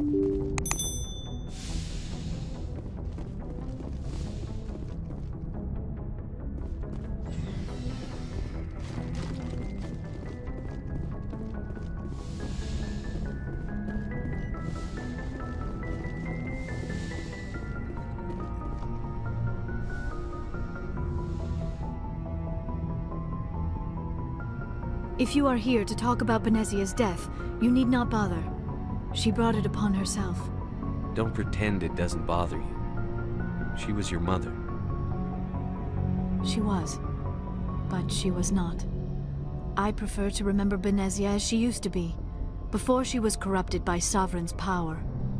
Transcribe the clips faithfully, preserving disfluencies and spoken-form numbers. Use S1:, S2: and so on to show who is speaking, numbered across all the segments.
S1: If you are here to talk about Benezia's death, you need not bother. She brought it upon herself.
S2: Don't pretend it doesn't bother you. She was your mother.
S1: She was. But she was not. I prefer to remember Benezia as she used to be, before she was corrupted by Sovereign's power.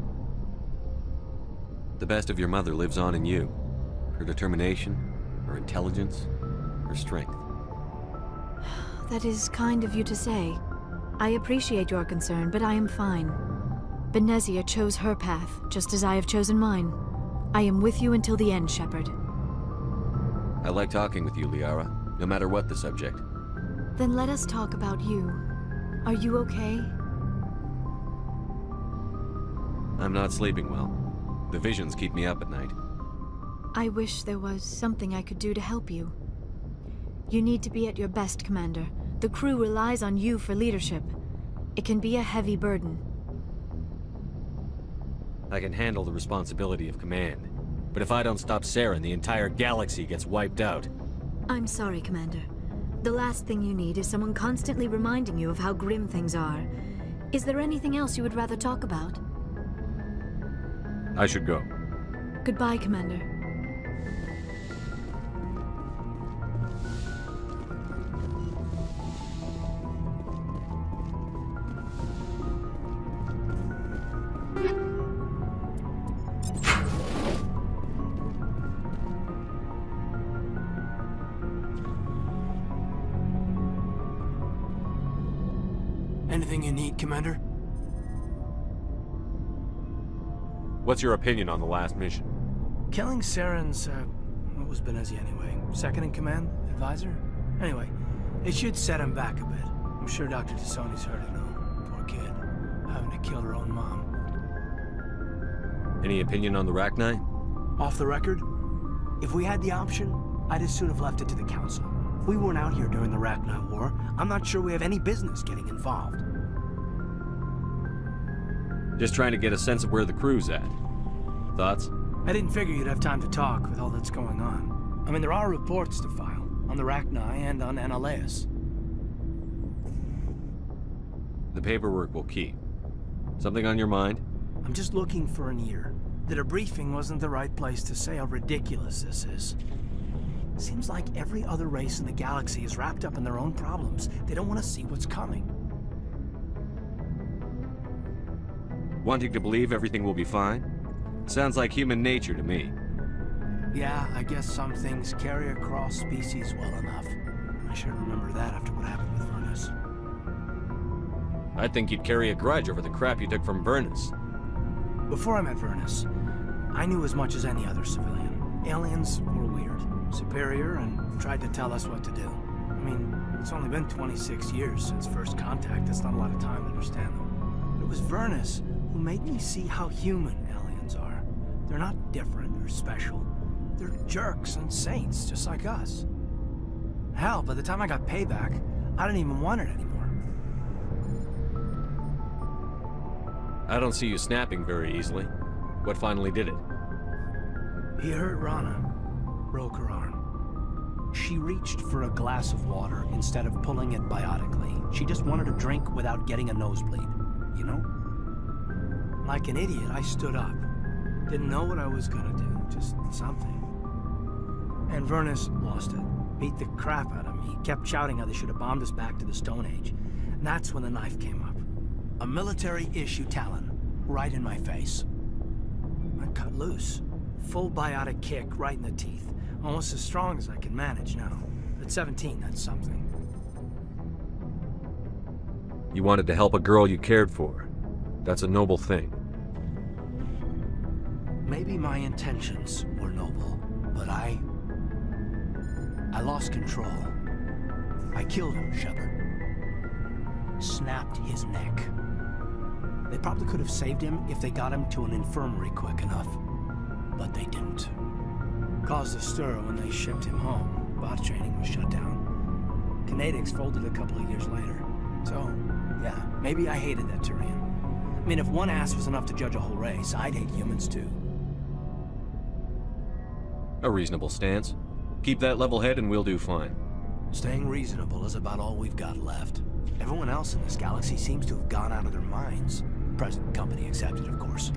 S2: The best of your mother lives on in you. Her determination, her intelligence, her strength.
S1: That is kind of you to say. I appreciate your concern, but I am fine. Benezia chose her path, just as I have chosen mine. I am with you until the end, Shepard.
S2: I like talking with you, Liara, no matter what the subject.
S1: Then let us talk about you. Are you okay?
S2: I'm not sleeping well. The visions keep me up at night.
S1: I wish there was something I could do to help you. You need to be at your best, Commander. The crew relies on you for leadership. It can be a heavy burden.
S2: I can handle the responsibility of command. But if I don't stop Charon, the entire galaxy gets wiped out.
S1: I'm sorry, Commander. The last thing you need is someone constantly reminding you of how grim things are. Is there anything else you would rather talk about?
S2: I should go.
S1: Goodbye, Commander.
S3: Anything you need, Commander?
S2: What's your opinion on the last mission?
S3: Killing Charon's, uh, what was Benezia anyway? Second in command? Advisor? Anyway, it should set him back a bit. I'm sure Doctor Tassoni's heard it though. Poor kid. Having to kill her own mom.
S2: Any opinion on the Rachni?
S3: Off the record? If we had the option, I'd as soon have left it to the Council. We weren't out here during the Rachni War. I'm not sure we have any business getting involved.
S2: Just trying to get a sense of where the crew's at. Thoughts?
S3: I didn't figure you'd have time to talk with all that's going on. I mean, there are reports to file, on the Rachni and on Annaleus.
S2: The paperwork will keep. Something on your mind?
S3: I'm just looking for an ear. The debriefing wasn't the right place to say how ridiculous this is. Seems like every other race in the galaxy is wrapped up in their own problems. They don't want to see what's coming.
S2: Wanting to believe everything will be fine? Sounds like human nature to me.
S3: Yeah, I guess some things carry across species well enough. I should remember that after what happened with Vernus.
S2: I think you'd carry a grudge over the crap you took from Vernus.
S3: Before I met Vernus, I knew as much as any other civilian. Aliens were weird, superior, and tried to tell us what to do. I mean, it's only been twenty-six years since first contact. That's not a lot of time to understand them. But it was Vernus who made me see how human aliens are. They're not different or special. They're jerks and saints, just like us. Hell, by the time I got payback, I didn't even want it anymore.
S2: I don't see you snapping very easily. What finally did it?
S3: He hurt Rana. Broke her arm. She reached for a glass of water instead of pulling it biotically. She just wanted a drink without getting a nosebleed, you know? Like an idiot, I stood up. Didn't know what I was gonna do, just something. And Vernus lost it. Beat the crap out of me. Kept shouting how they should have bombed us back to the Stone Age. And that's when the knife came up. A military-issue talon, right in my face. I cut loose. Full biotic kick right in the teeth. Almost as strong as I can manage now. At seventeen, that's something.
S2: You wanted to help a girl you cared for. That's a noble thing.
S3: Maybe my intentions were noble, but I... I lost control. I killed him, Shepard. Snapped his neck. They probably could have saved him if they got him to an infirmary quick enough. But they didn't. Caused a stir when they shipped him home. Bot training was shut down. Kinetics folded a couple of years later. So, yeah, maybe I hated that Turian. I mean, if one ass was enough to judge a whole race, I'd hate humans too.
S2: A reasonable stance. Keep that level head and we'll do fine.
S3: Staying reasonable is about all we've got left. Everyone else in this galaxy seems to have gone out of their minds. Present company accepted, of course.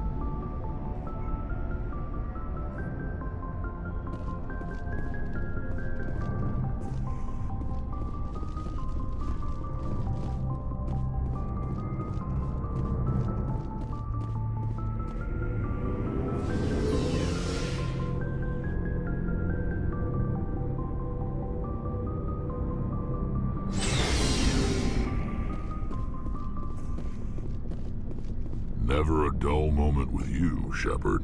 S4: Never a dull moment with you, Shepard.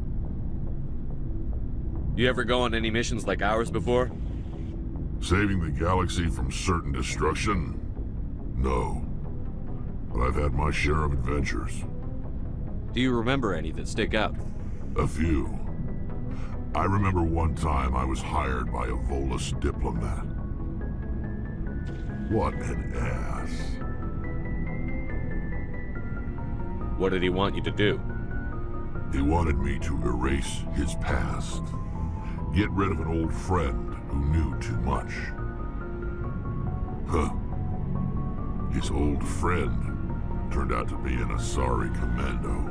S2: You ever go on any missions like ours before?
S4: Saving the galaxy from certain destruction? No. But I've had my share of adventures.
S2: Do you remember any that stick out?
S4: A few. I remember one time I was hired by a Volus diplomat. What an ass.
S2: What did he want you to do?
S4: He wanted me to erase his past. Get rid of an old friend who knew too much. Huh. His old friend turned out to be an Asari Commando.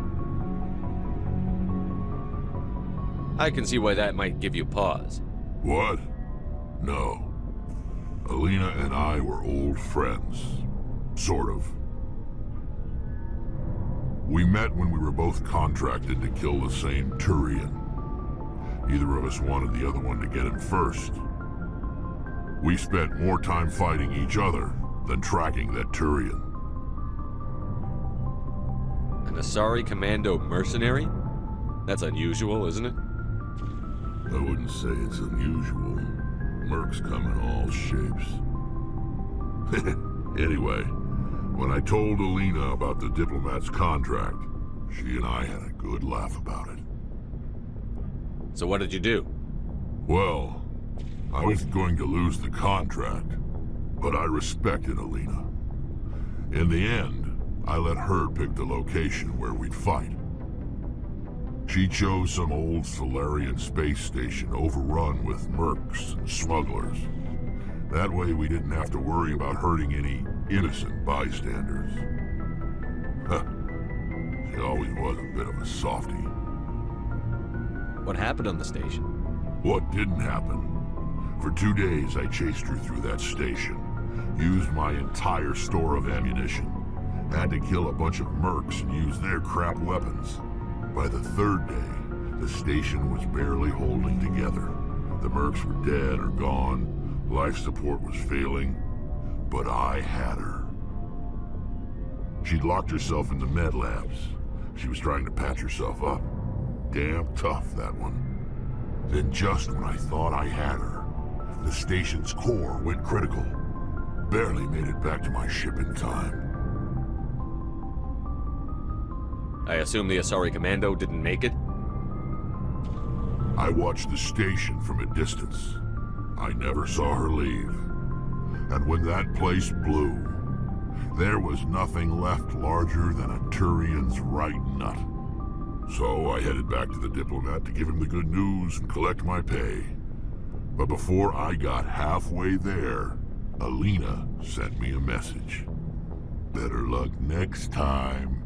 S2: I can see why that might give you pause.
S4: What? No. Alina and I were old friends. Sort of. We met when we were both contracted to kill the same Turian. Neither of us wanted the other one to get him first. We spent more time fighting each other than tracking that Turian.
S2: An Asari Commando mercenary? That's unusual, isn't it?
S4: I wouldn't say it's unusual. Mercs come in all shapes. Anyway, when I told Alina about the diplomat's contract, she and I had a good laugh about it.
S2: So what did you do?
S4: Well, I wasn't going to lose the contract, but I respected Alina. In the end, I let her pick the location where we'd fight. She chose some old Solarian space station overrun with mercs and smugglers. That way we didn't have to worry about hurting any innocent bystanders. Huh. She always was a bit of a softie.
S2: What happened on the station?
S4: What didn't happen? For two days I chased her through that station. Used my entire store of ammunition. Had to kill a bunch of mercs and use their crap weapons. By the third day, the station was barely holding together. The mercs were dead or gone. Life support was failing. But I had her. She'd locked herself in the med labs. She was trying to patch herself up. Damn tough, that one. Then just when I thought I had her, the station's core went critical. Barely made it back to my ship in time.
S2: I assume the Asari Commando didn't make it?
S4: I watched the station from a distance. I never saw her leave. And when that place blew, there was nothing left larger than a Turian's right nut. So I headed back to the diplomat to give him the good news and collect my pay. But before I got halfway there, Alina sent me a message. Better luck next time.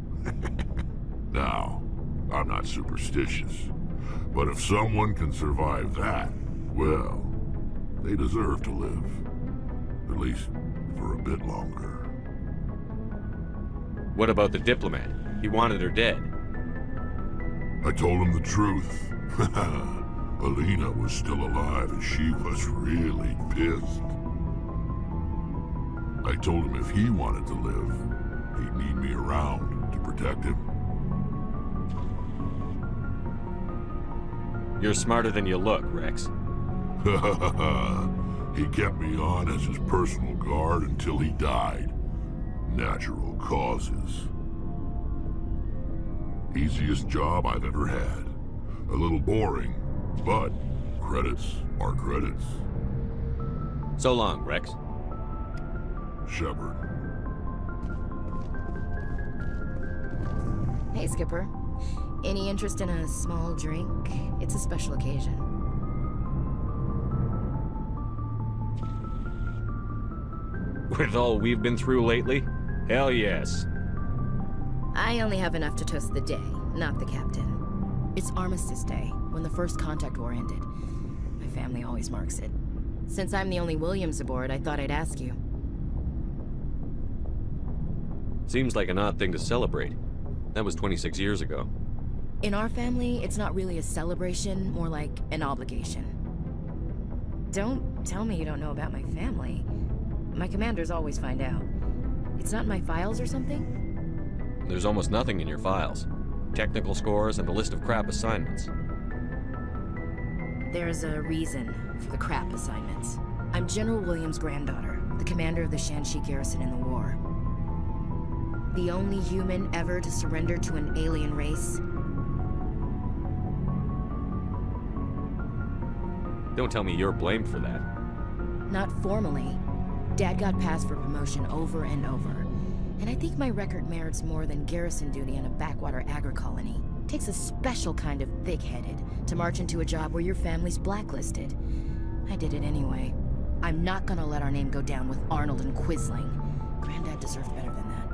S4: Now, I'm not superstitious, but if someone can survive that, well, they deserve to live. At least for a bit longer.
S2: What about the diplomat? He wanted her dead.
S4: I told him the truth. Alina was still alive and she was really pissed. I told him if he wanted to live, he'd need me around to protect him.
S2: You're smarter than you look, Rex.
S4: He kept me on as his personal guard until he died. Natural causes. Easiest job I've ever had. A little boring, but credits are credits.
S2: So long, Rex.
S4: Shepard.
S5: Hey, Skipper. Any interest in a small drink? It's a special occasion.
S2: With all we've been through lately? Hell yes.
S5: I only have enough to toast the day, not the captain. It's Armistice Day, when the first contact war ended. My family always marks it. Since I'm the only Williams aboard, I thought I'd ask you.
S2: Seems like an odd thing to celebrate. That was twenty-six years ago.
S5: In our family, it's not really a celebration, more like an obligation. Don't tell me you don't know about my family. My commanders always find out. It's not in my files or something?
S2: There's almost nothing in your files. Technical scores and a list of crap assignments.
S5: There's a reason for the crap assignments. I'm General Williams' granddaughter, the commander of the Shanxi garrison in the war. The only human ever to surrender to an alien race.
S2: Don't tell me you're blamed for that.
S5: Not formally. Dad got passed for promotion over and over. And I think my record merits more than garrison duty in a backwater agri colony. Takes a special kind of thick-headed to march into a job where your family's blacklisted. I did it anyway. I'm not gonna let our name go down with Arnold and Quisling. Granddad deserved better than that.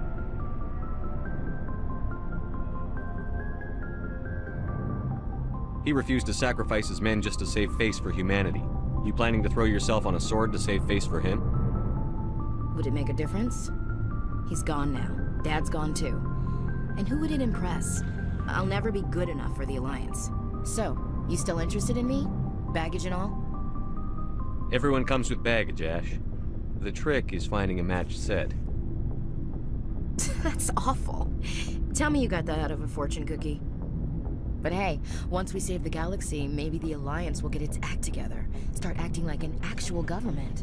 S2: He refused to sacrifice his men just to save face for humanity. You planning to throw yourself on a sword to save face for him?
S5: Would it make a difference? He's gone now. Dad's gone too. And who would it impress? I'll never be good enough for the Alliance. So, you still interested in me? Baggage and all?
S2: Everyone comes with baggage, Ash. The trick is finding a matched set.
S5: That's awful. Tell me you got that out of a fortune cookie. But hey, once we save the galaxy, maybe the Alliance will get its act together. Start acting like an actual government.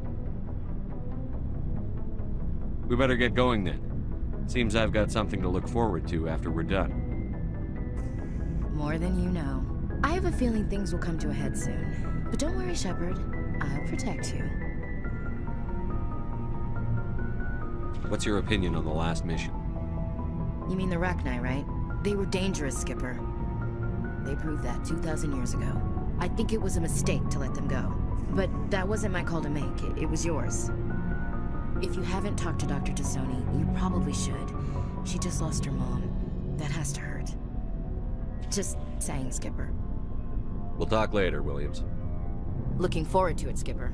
S2: We better get going then. Seems I've got something to look forward to after we're done.
S5: More than you know. I have a feeling things will come to a head soon. But don't worry, Shepard. I'll protect you.
S2: What's your opinion on the last mission?
S5: You mean the Rachni, right? They were dangerous, Skipper. They proved that two thousand years ago. I think it was a mistake to let them go. But that wasn't my call to make. It, it was yours. If you haven't talked to Doctor Tassoni, you probably should. She just lost her mom. That has to hurt. Just saying, Skipper.
S2: We'll talk later, Williams.
S5: Looking forward to it, Skipper.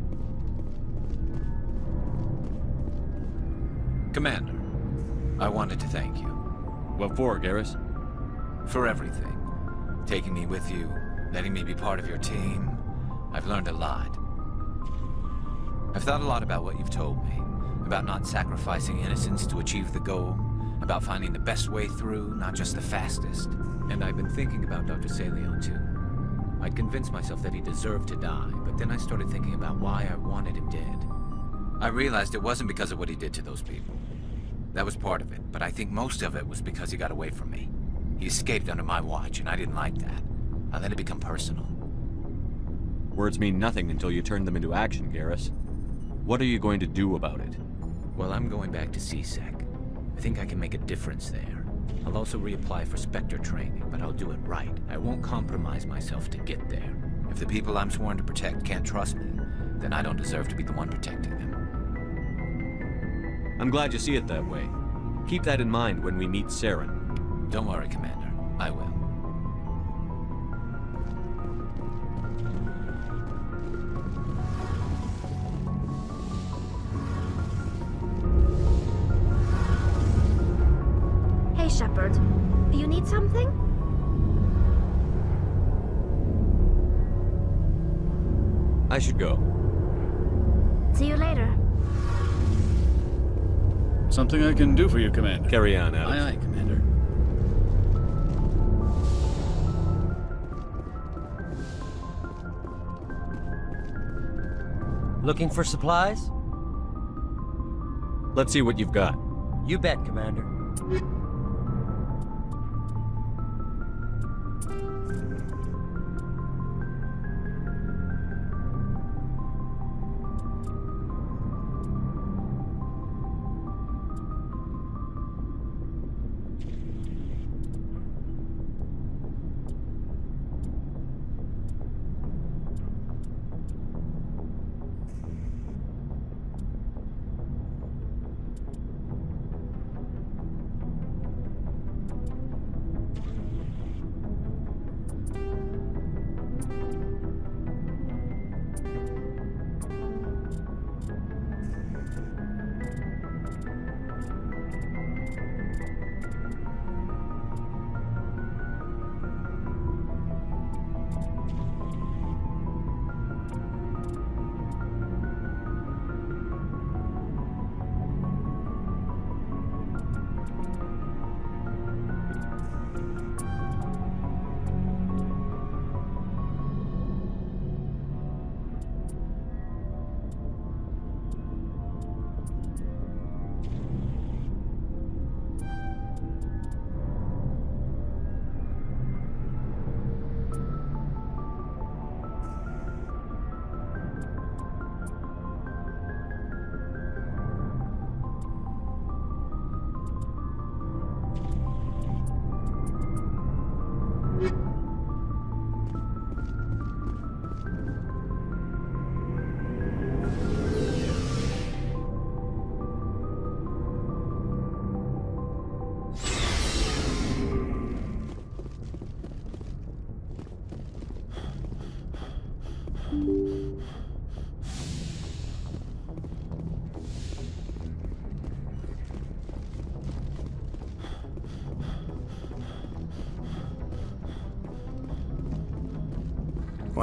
S6: Commander, I wanted to thank you.
S2: What for, Garrus?
S6: For everything. Taking me with you, letting me be part of your team. I've learned a lot. I've thought a lot about what you've told me. About not sacrificing innocence to achieve the goal. About finding the best way through, not just the fastest. And I've been thinking about Doctor Saleon too. I'd convinced myself that he deserved to die, but then I started thinking about why I wanted him dead. I realized it wasn't because of what he did to those people. That was part of it, but I think most of it was because he got away from me. He escaped under my watch, and I didn't like that. I let it become personal.
S2: Words mean nothing until you turn them into action, Garrus. What are you going to do about it?
S6: Well, I'm going back to C SEC. I think I can make a difference there. I'll also reapply for Spectre training, but I'll do it right. I won't compromise myself to get there. If the people I'm sworn to protect can't trust me, then I don't deserve to be the one protecting them.
S2: I'm glad you see it that way. Keep that in mind when we meet Charon.
S6: Don't worry, Commander. I will.
S7: Hey, Shepard. You need something?
S2: I should go.
S7: See you later.
S8: Something I can do for you, Commander.
S2: Carry on, Alex.
S8: Aye, aye, Commander.
S9: Looking for supplies?
S2: Let's see what you've got.
S9: You bet, Commander.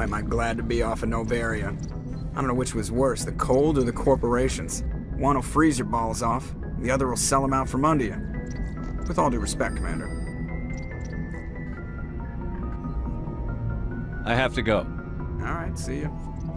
S10: boy am I glad to be off of Novaria. I don't know which was worse, the cold or the corporations. One will freeze your balls off, the other will sell them out from under you. With all due respect, Commander.
S2: I have to go.
S10: All right, see ya.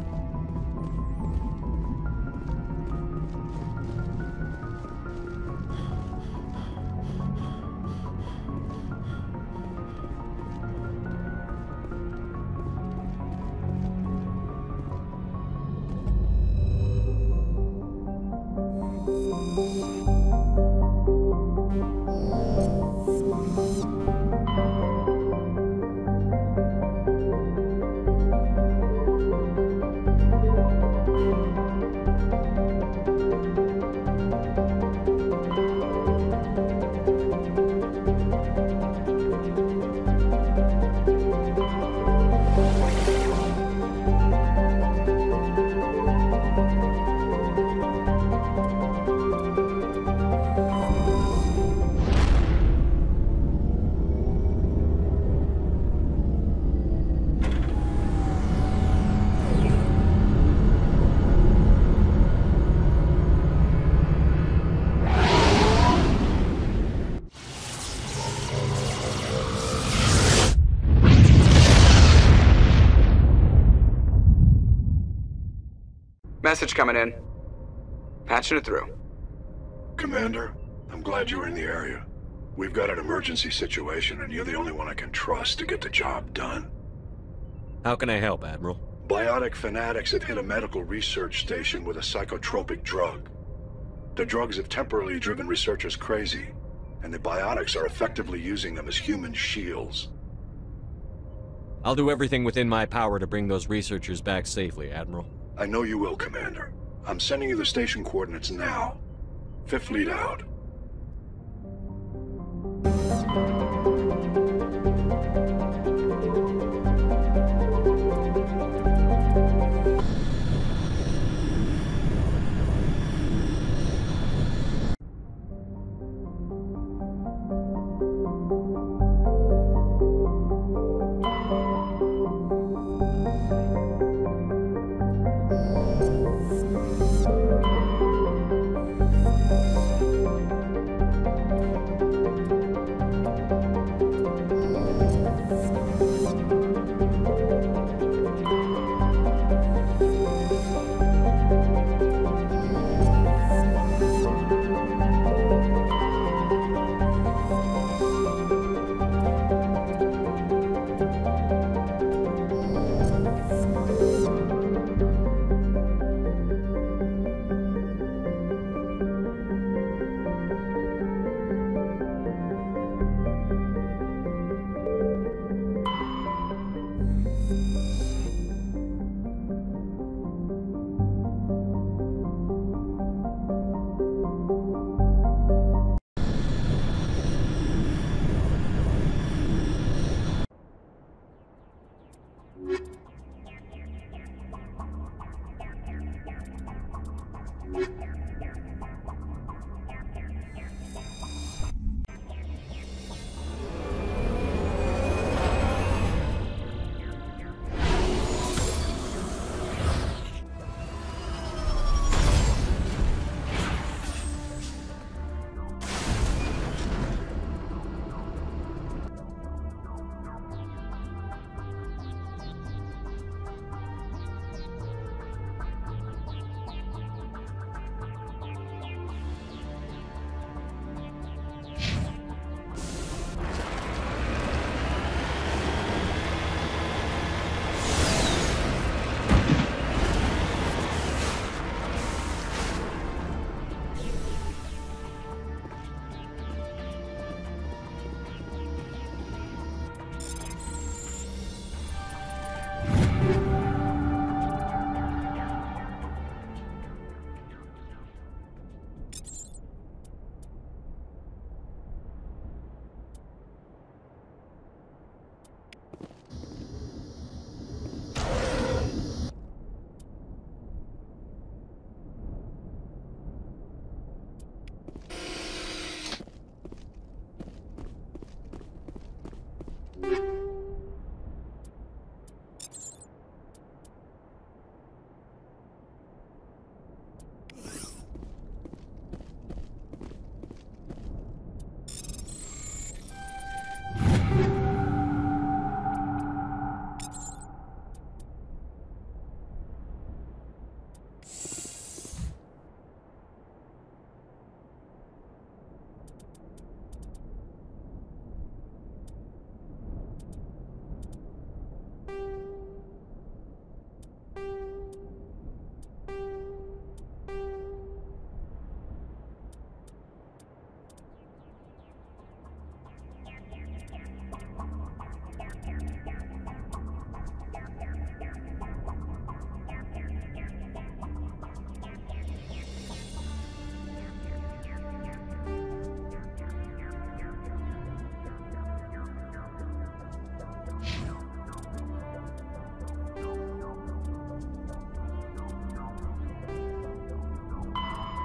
S10: Message coming in. Patching it through.
S11: Commander, I'm glad you were in the area. We've got an emergency situation, and you're the only one I can trust to get the job done.
S2: How can I help, Admiral?
S11: Biotic fanatics have hit a medical research station with a psychotropic drug. The drugs have temporarily driven researchers crazy, and the biotics are effectively using them as human shields.
S2: I'll do everything within my power to bring those researchers back safely, Admiral.
S11: I know you will, Commander. I'm sending you the station coordinates now. Fifth Fleet out.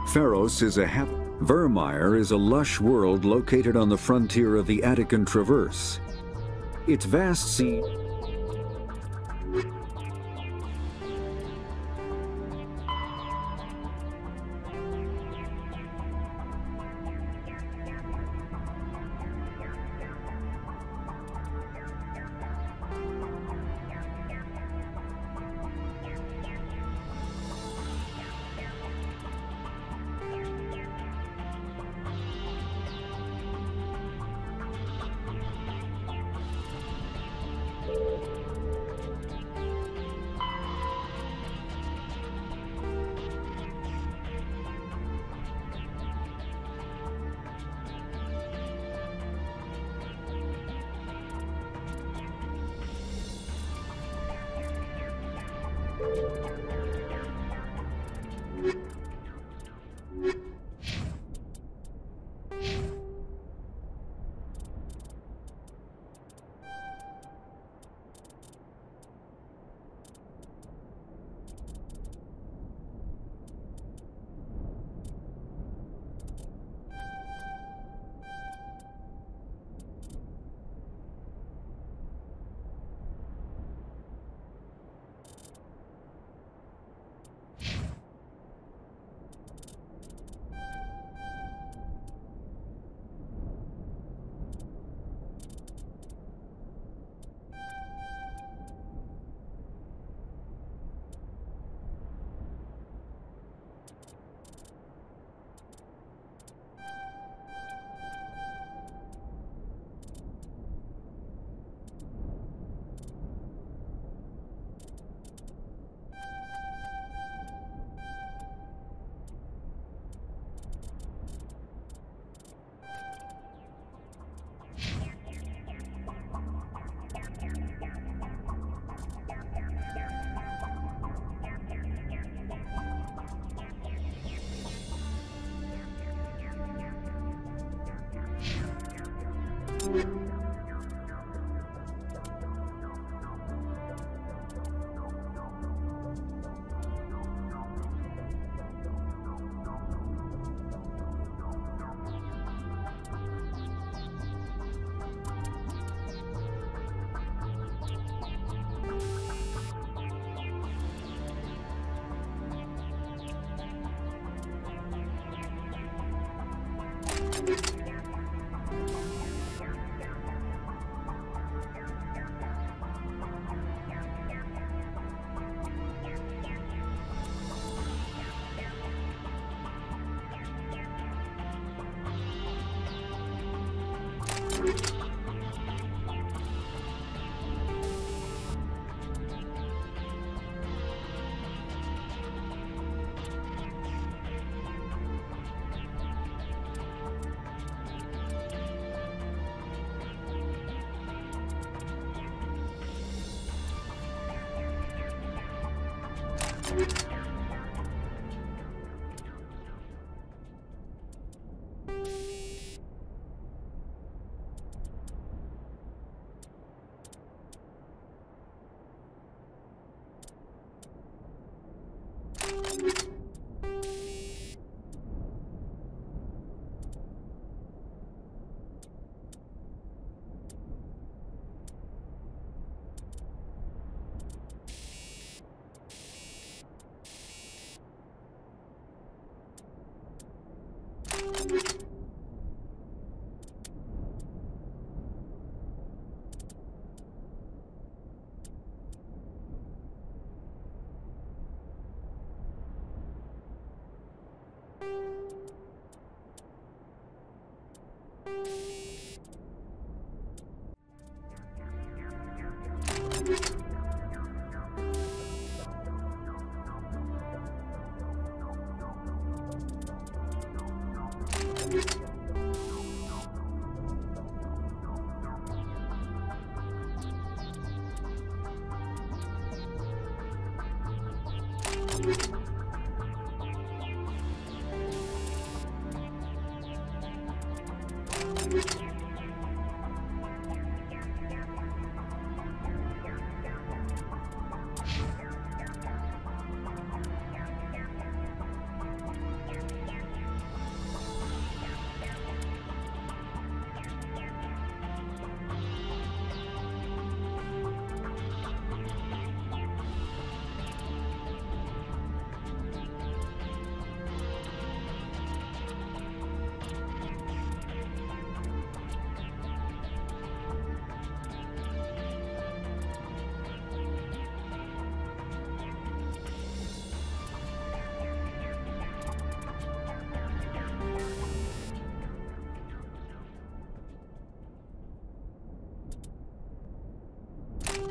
S12: Pharos is a hap- Vermeer is a lush world located on the frontier of the Attican Traverse. Its vast sea...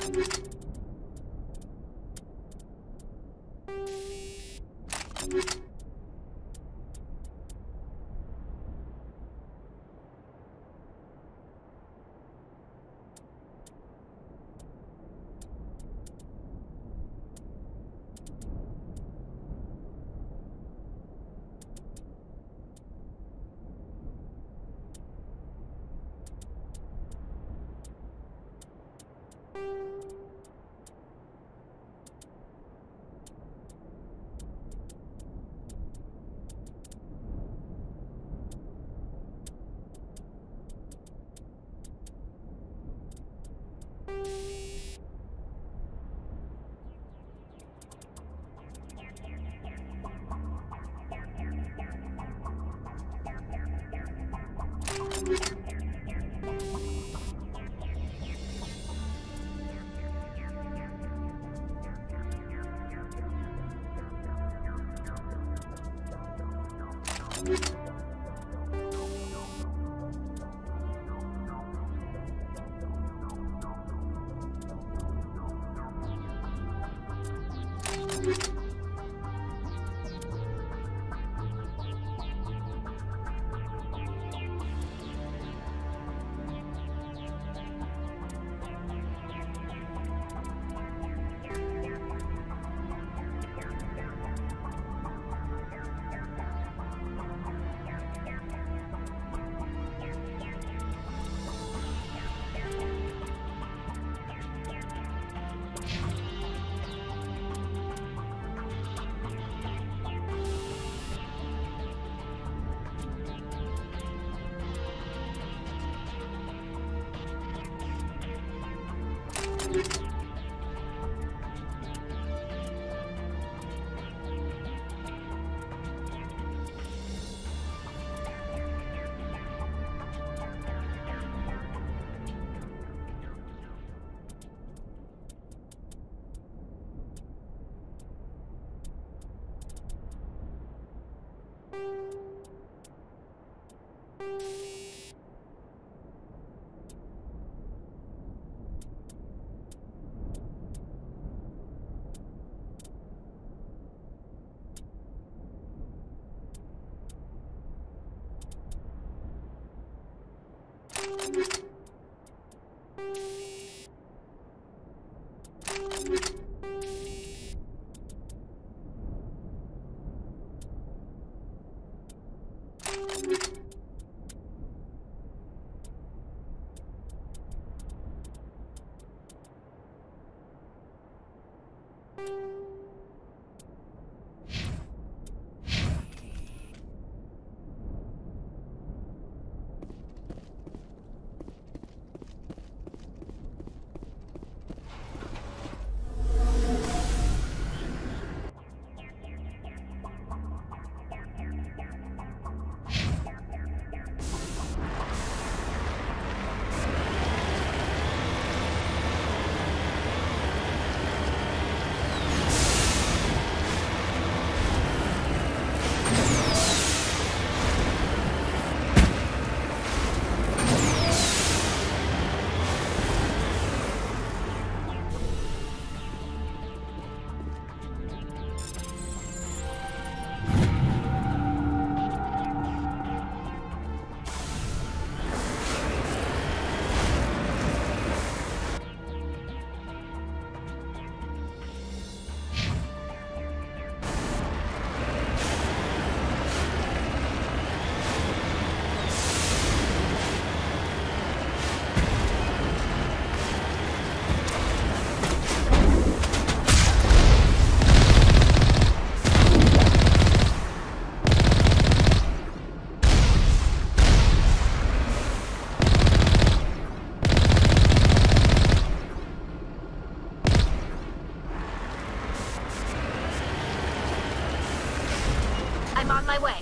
S7: I'm on my way.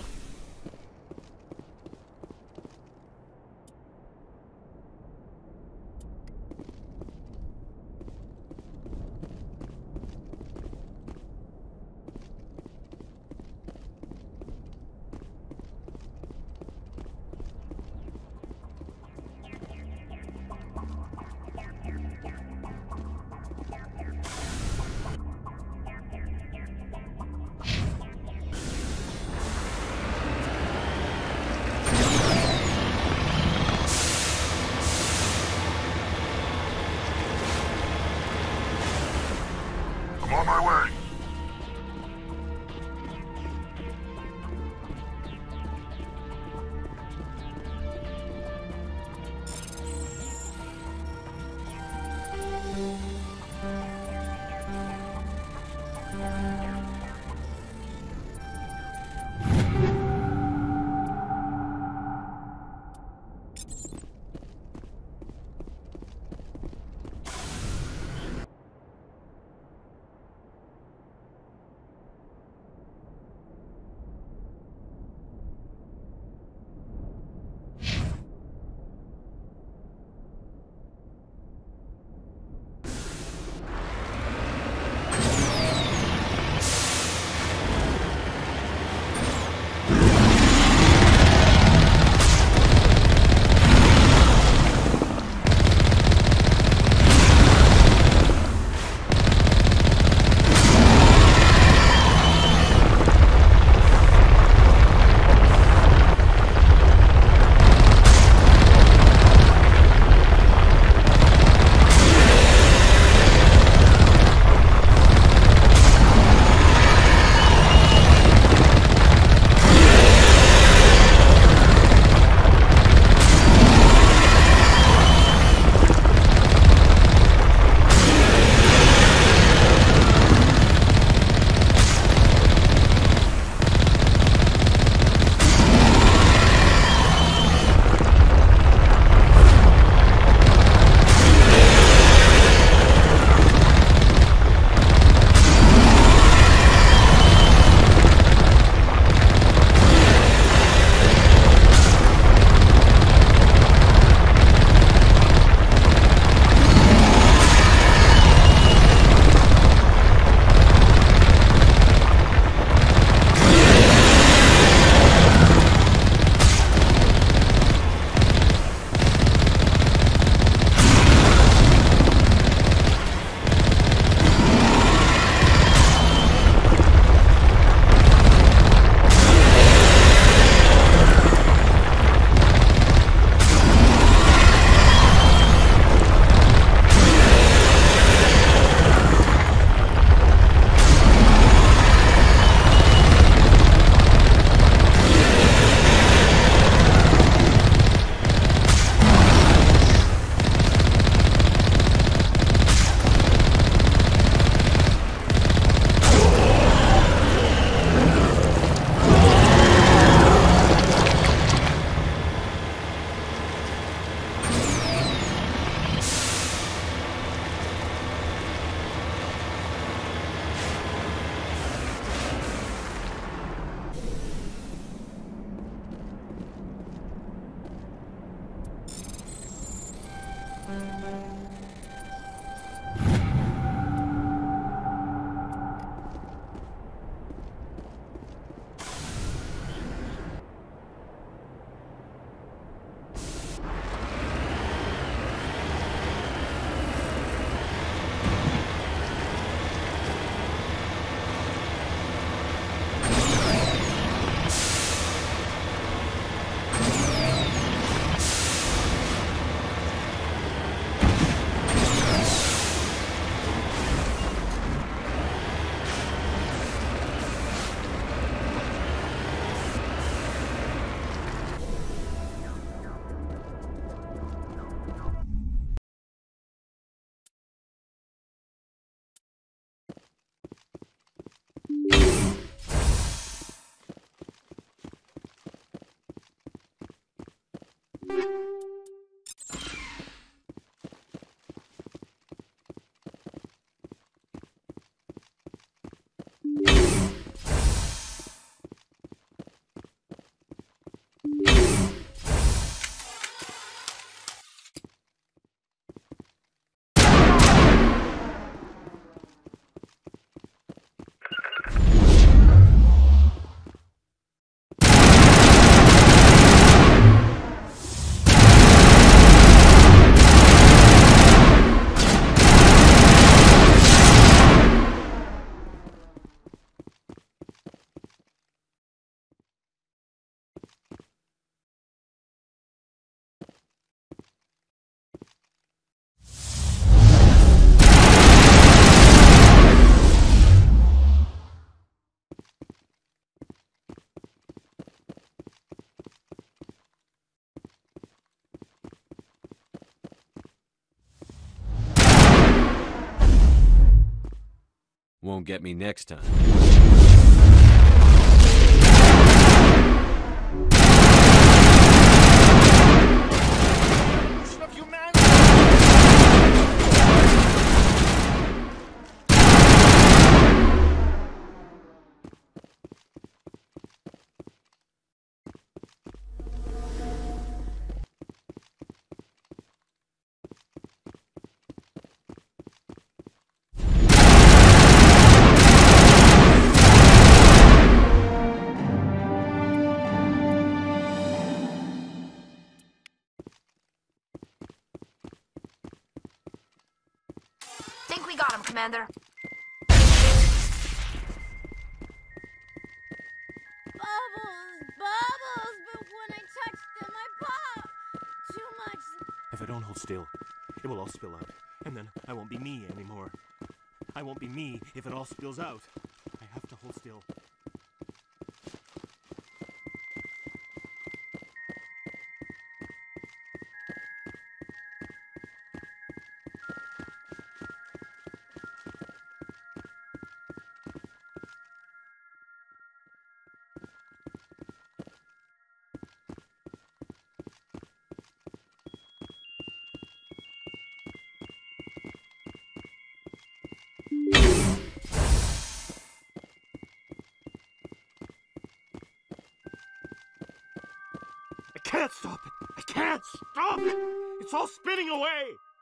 S2: won't get me next time.
S7: Think we got him, Commander.
S13: Bubbles, bubbles, but when I touch them, I pop. Too much.
S14: If I don't hold still, it will all spill out, and then I won't be me anymore. I won't be me if it all spills out. I have to hold still. I can't stop it! I can't stop it! It's all spinning away!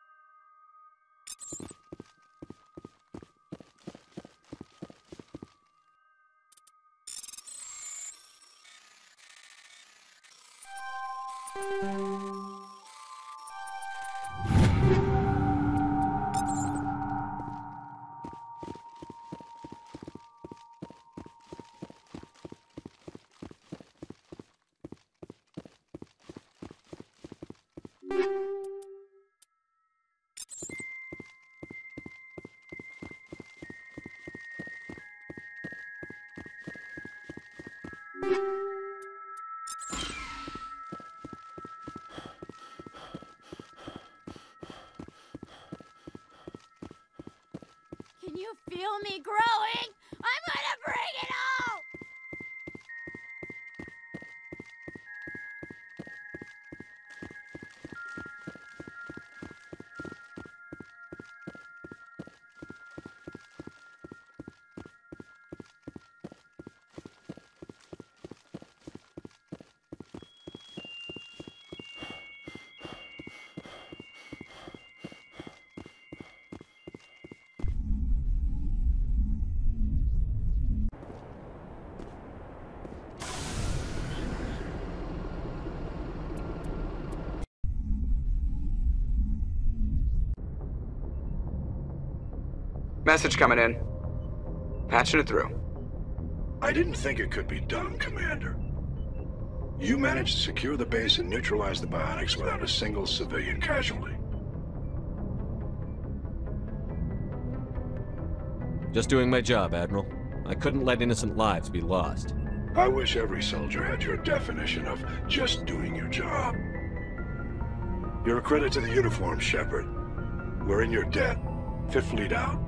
S13: Can you feel me growing? I'm gonna bring it all!
S10: Message coming in. Patching it through.
S11: I didn't think it could be done, Commander. You managed to secure the base and neutralize the biotics without a single civilian casualty.
S2: Just doing my job, Admiral. I couldn't let innocent lives be lost.
S11: I wish every soldier had your definition of just doing your job. You're a credit to the uniform, Shepard. We're in your debt. Fifth Fleet out.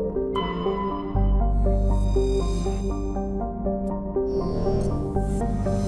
S13: Thank you.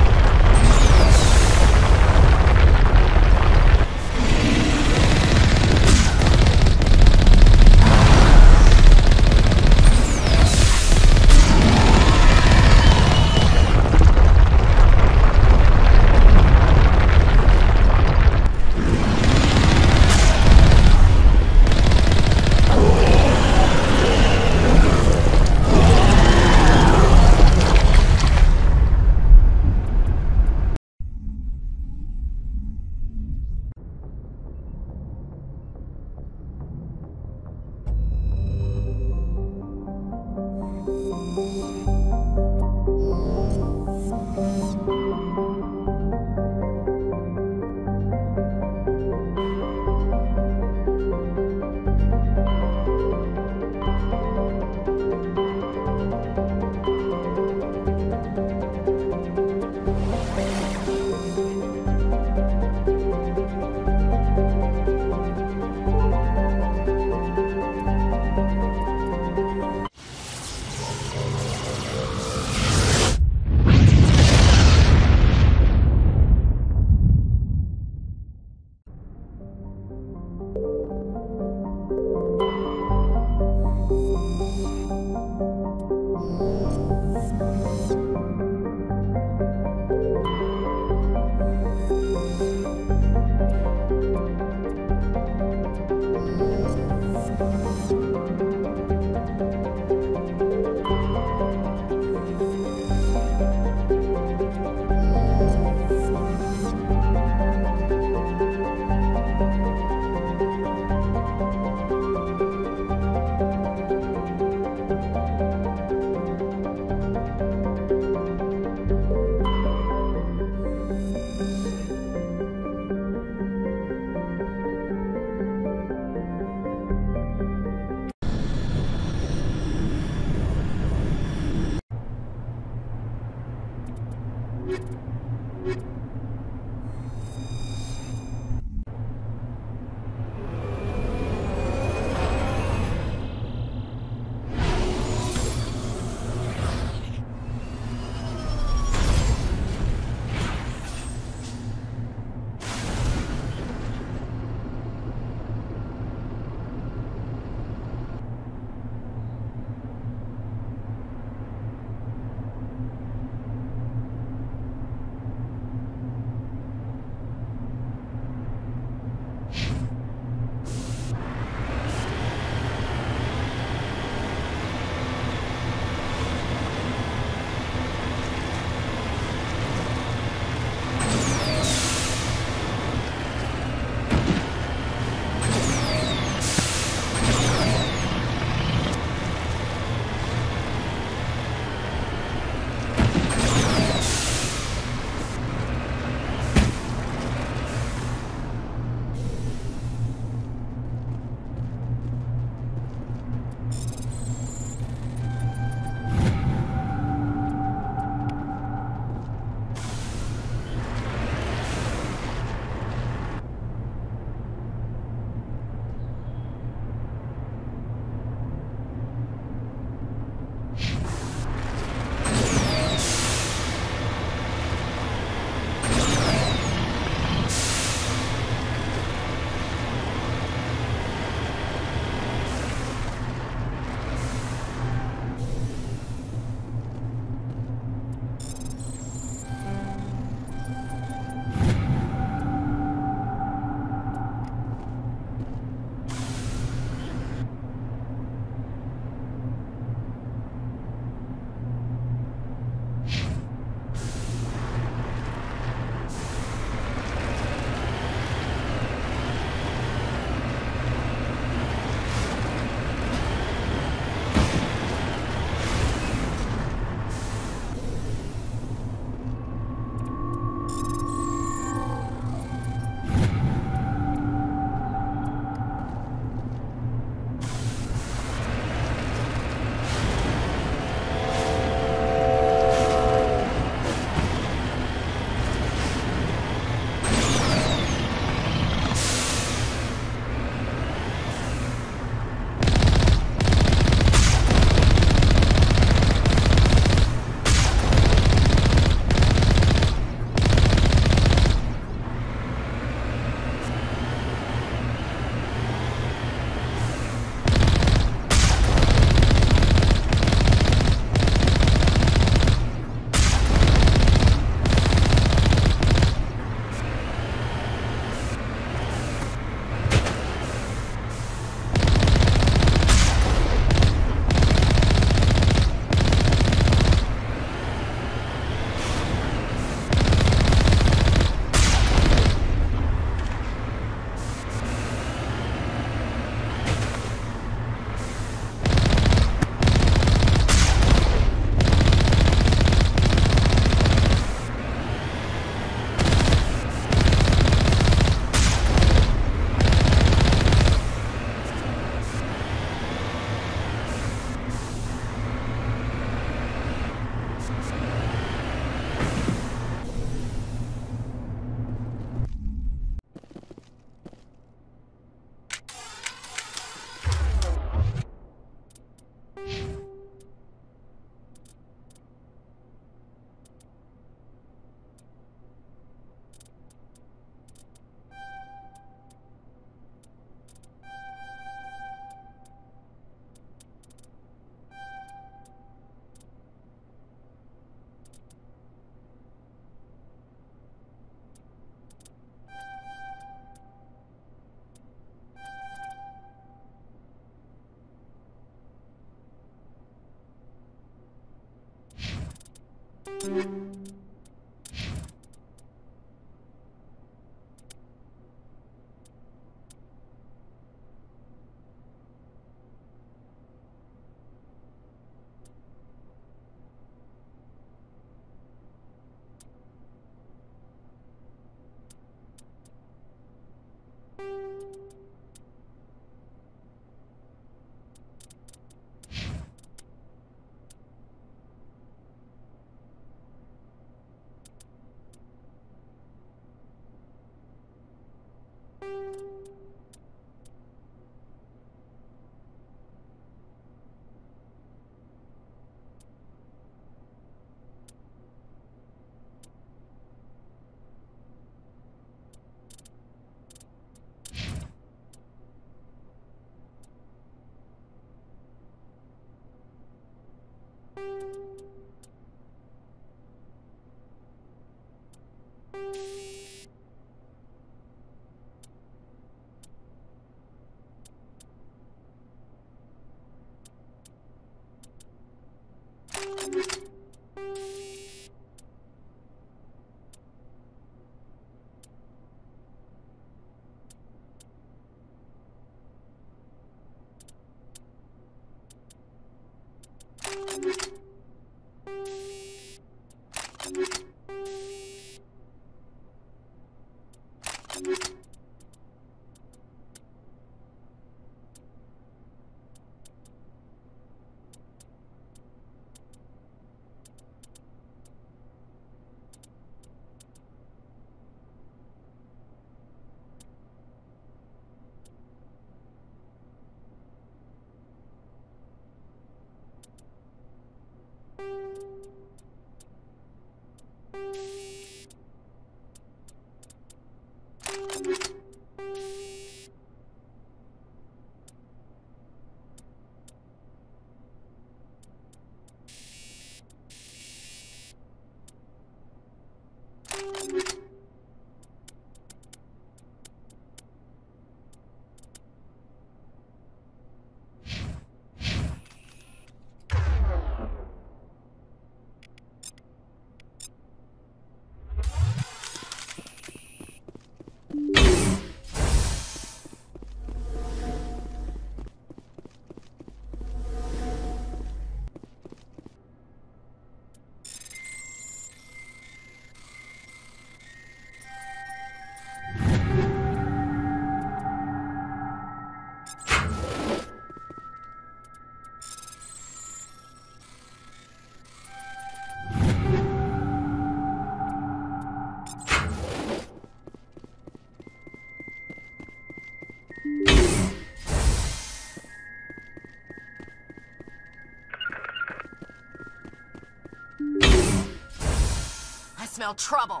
S7: smell trouble.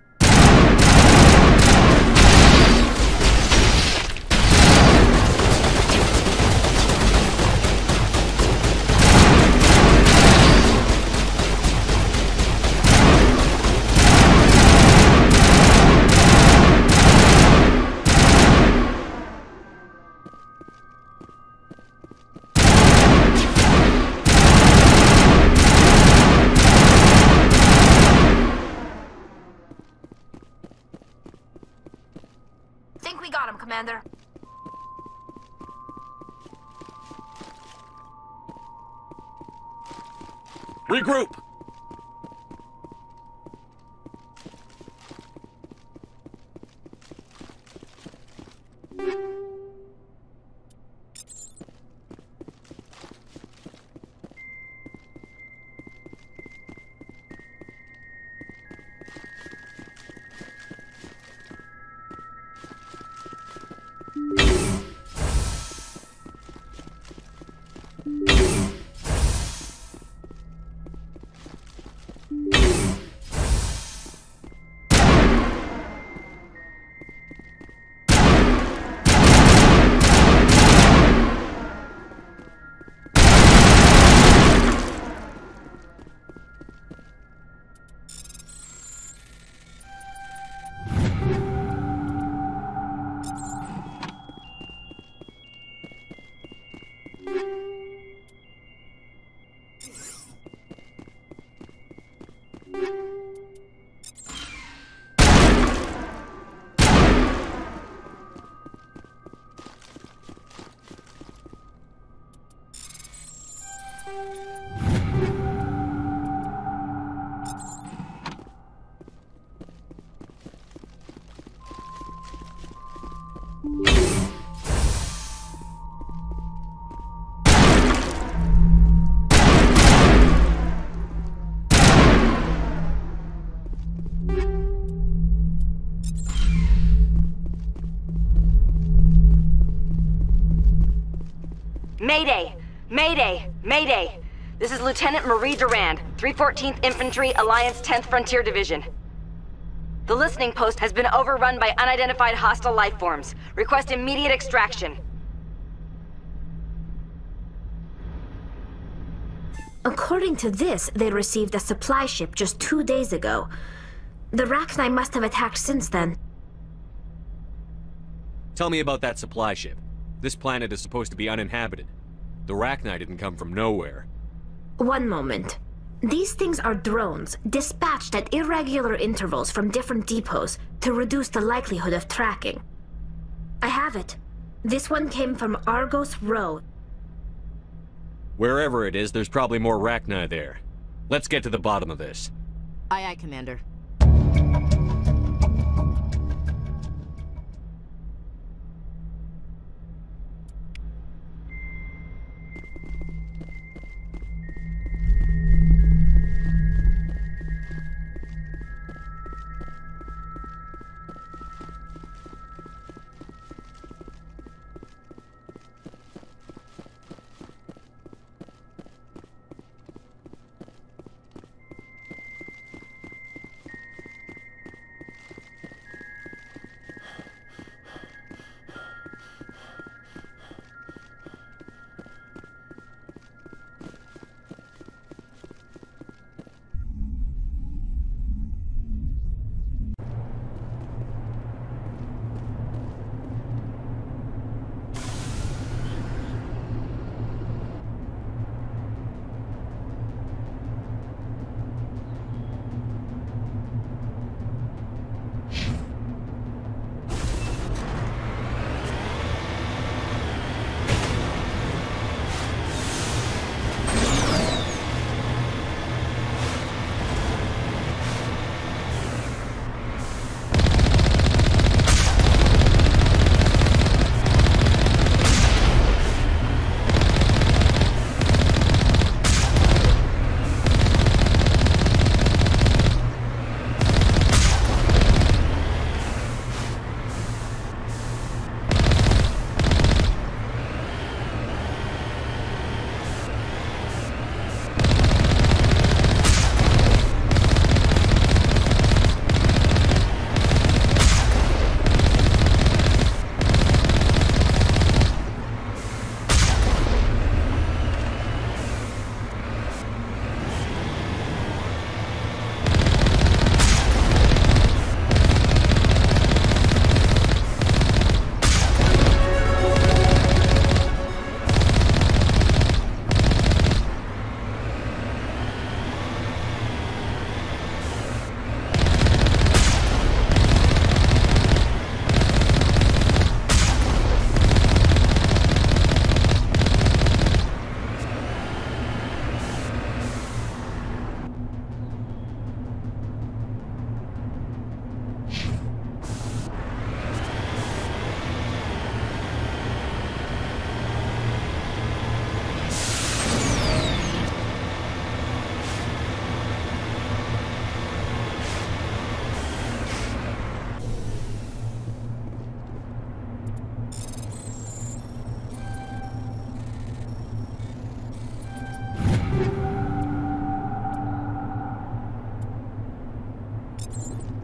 S7: Think we got him, Commander.
S2: Regroup!
S15: Mayday! Mayday! Mayday! This is Lieutenant Marie Durand, three fourteenth Infantry, Alliance tenth Frontier Division. The listening post has been overrun by unidentified hostile life forms. Request immediate extraction.
S16: According to this, they received a supply ship just two days ago. The Rachni must have attacked since then.
S2: Tell me about that supply ship. This planet is supposed to be uninhabited. The Rachni didn't come from nowhere.
S16: One moment. These things are drones, dispatched at irregular intervals from different depots to reduce the likelihood of tracking. I have it. This one came from Argos Row.
S2: Wherever it is, there's probably more Rachni there. Let's get to the bottom of this.
S5: Aye, aye, Commander.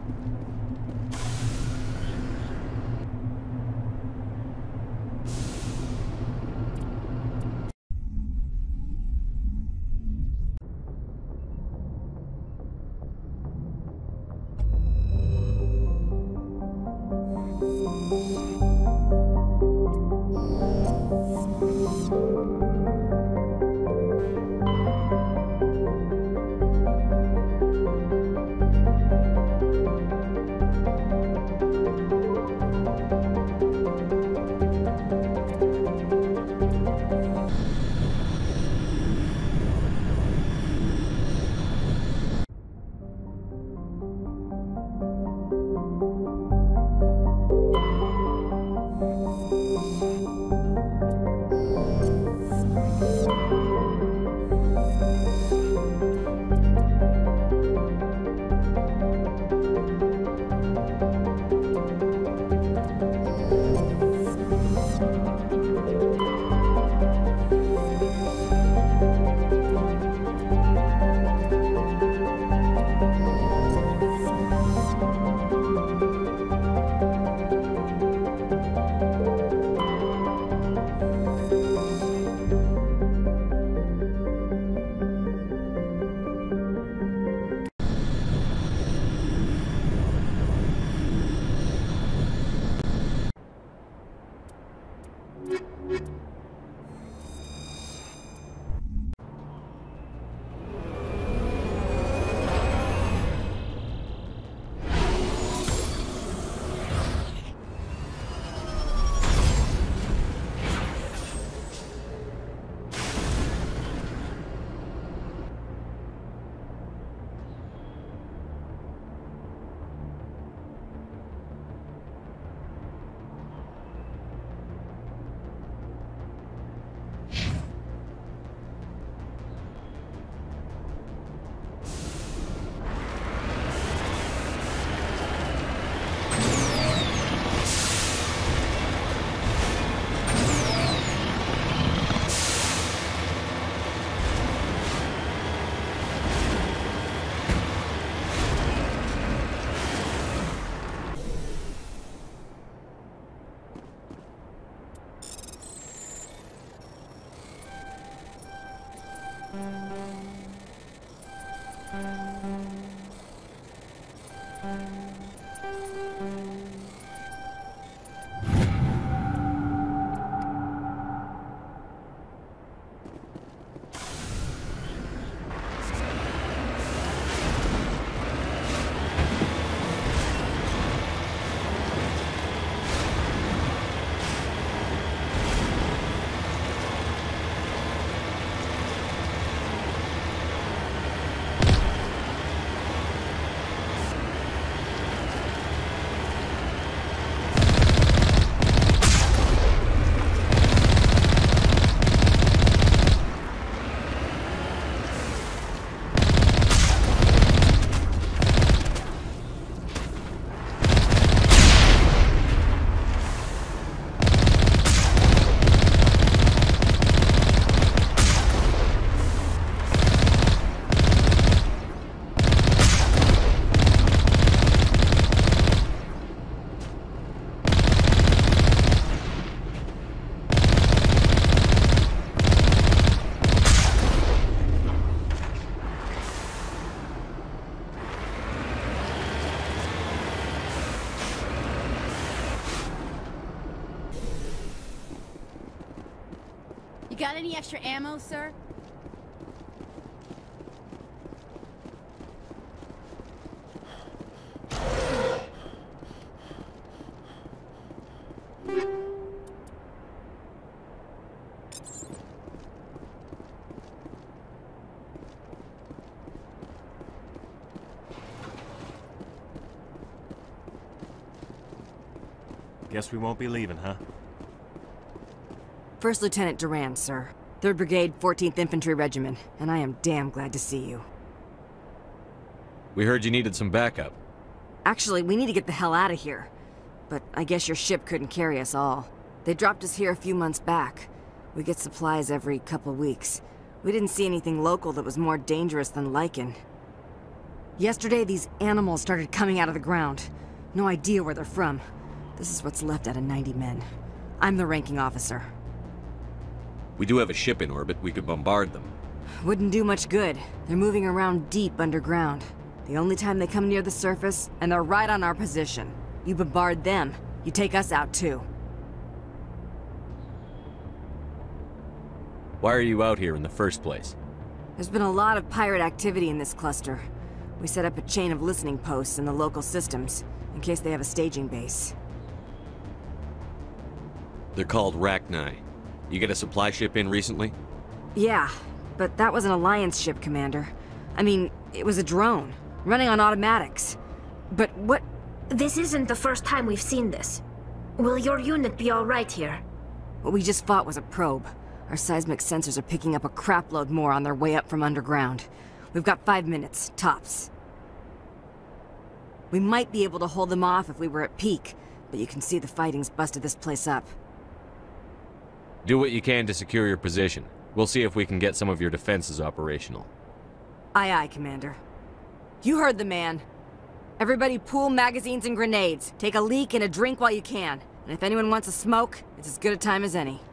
S13: You got any extra ammo, sir?
S14: Guess we won't be leaving, huh?
S15: First Lieutenant Durand, sir. third Brigade, fourteenth Infantry Regiment, and I am damn glad to see you.
S2: We heard you needed some backup.
S15: Actually, we need to get the hell out of here. But I guess your ship couldn't carry us all. They dropped us here a few months back. We get supplies every couple weeks. We didn't see anything local that was more dangerous than Lycan.
S17: Yesterday, these animals started coming out of the ground. No idea where they're from. This is what's left out of ninety men. I'm the ranking officer.
S2: We do have a ship in orbit. We could bombard them.
S17: Wouldn't do much good. They're moving around deep underground. The only time they come near the surface, and they're right on our position. You bombard them, you take us out too.
S2: Why are you out here in the first place?
S17: There's been a lot of pirate activity in this cluster. We set up a chain of listening posts in the local systems, in case they have a staging base.
S2: They're called Rachni. You get a supply ship in recently?
S17: Yeah, but that was an Alliance ship, Commander. I mean, it was a drone, running on automatics. But what...
S16: This isn't the first time we've seen this. Will your unit be alright here?
S17: What we just fought was a probe. Our seismic sensors are picking up a crapload more on their way up from underground. We've got five minutes, tops. We might be able to hold them off if we were at peak, but you can see the fighting's busted this place up.
S2: Do what you can to secure your position. We'll see if we can get some of your defenses operational.
S17: Aye aye, Commander. You heard the man. Everybody pool magazines and grenades. Take a leak and a drink while you can. And if anyone wants a smoke, it's as good a time as any.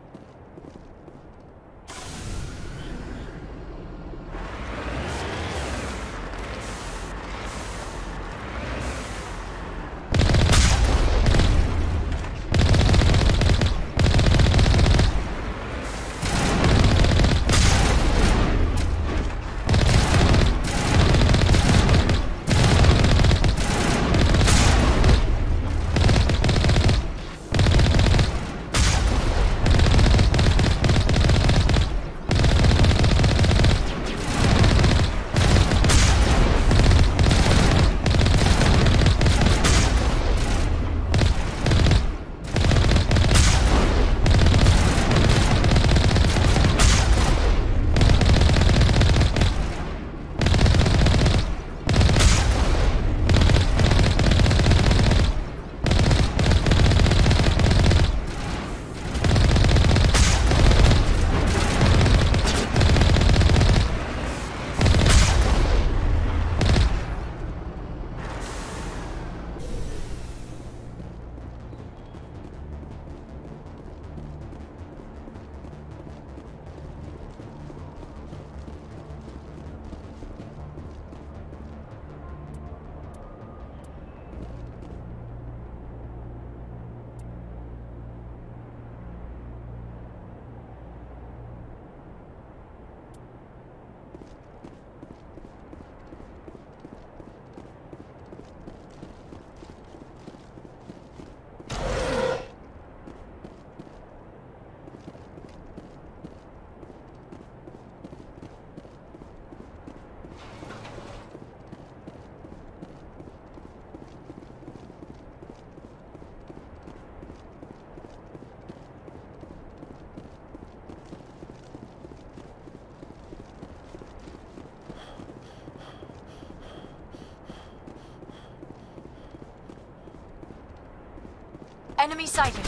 S7: Enemy sighted.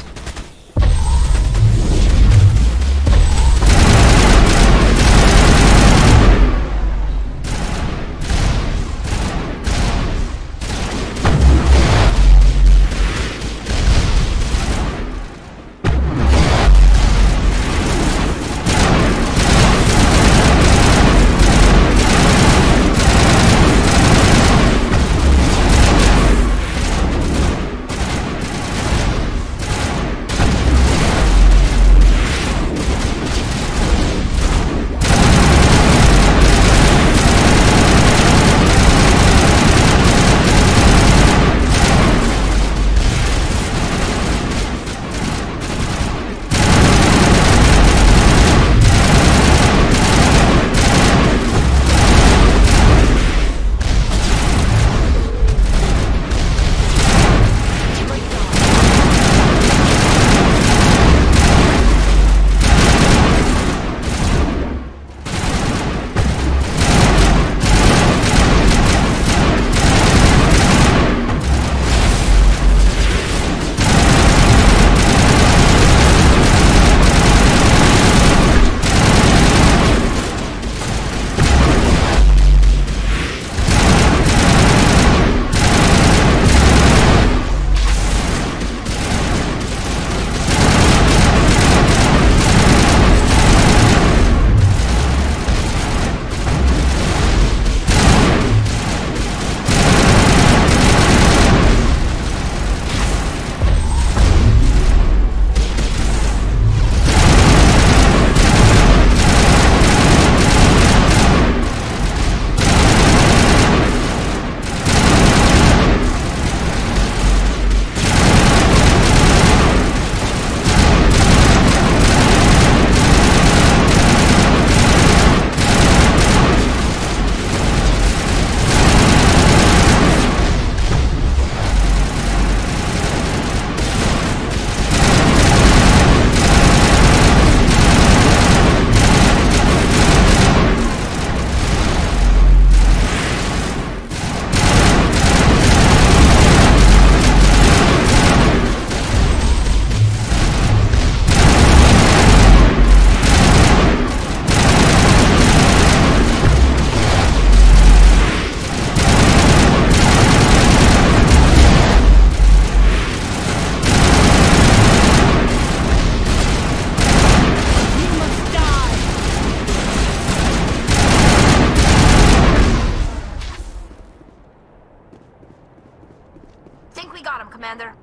S7: Think we got him, Commander.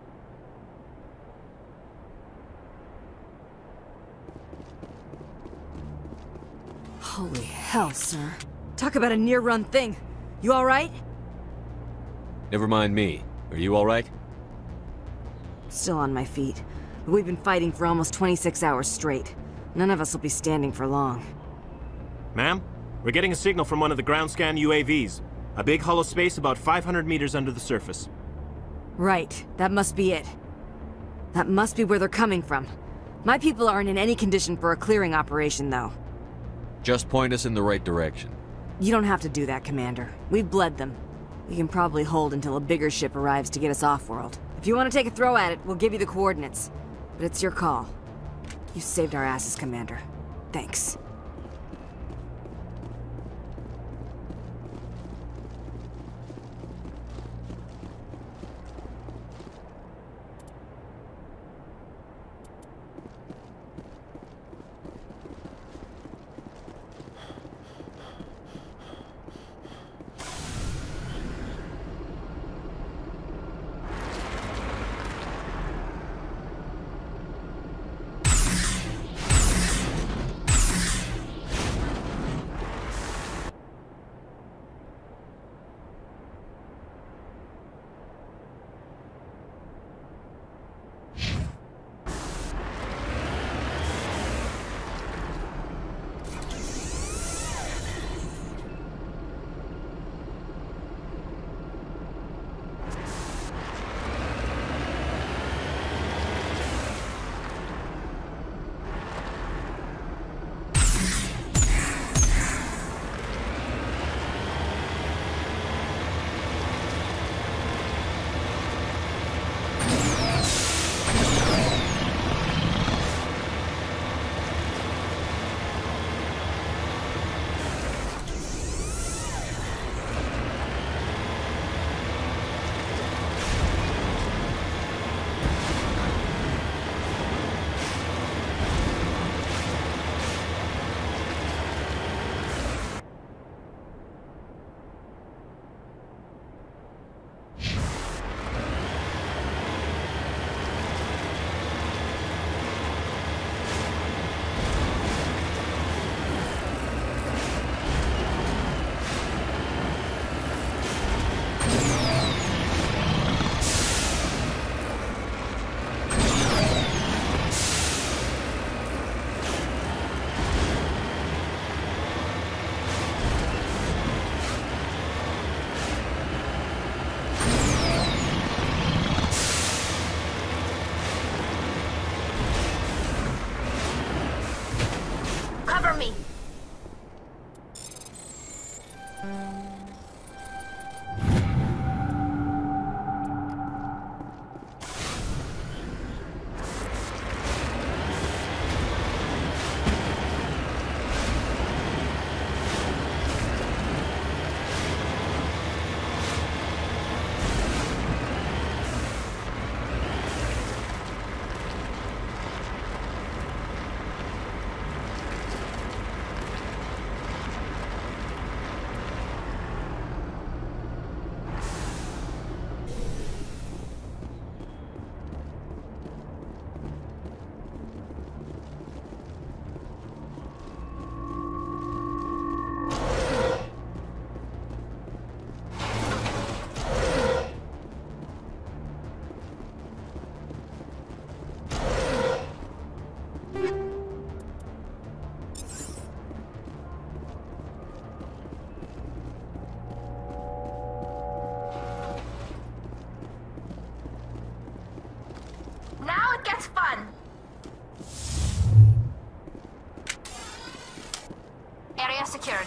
S17: Holy hell, sir. Talk about a near-run thing. You alright?
S2: Never mind me. Are you alright?
S17: Still on my feet. We've been fighting for almost twenty-six hours straight. None of us will be standing for long.
S14: Ma'am, we're getting a signal from one of the ground scan U A Vs. A big hollow space about five hundred meters under the surface.
S17: Right. That must be it. That must be where they're coming from. My people aren't in any condition for a clearing operation, though.
S2: Just point us in the right direction.
S17: You don't have to do that, Commander. We've bled them. We can probably hold until a bigger ship arrives to get us off-world. If you want to take a throw at it, we'll give you the coordinates. But it's your call. You saved our asses, Commander. Thanks.
S7: Secured.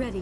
S1: ready.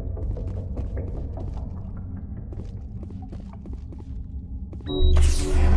S1: Yeah.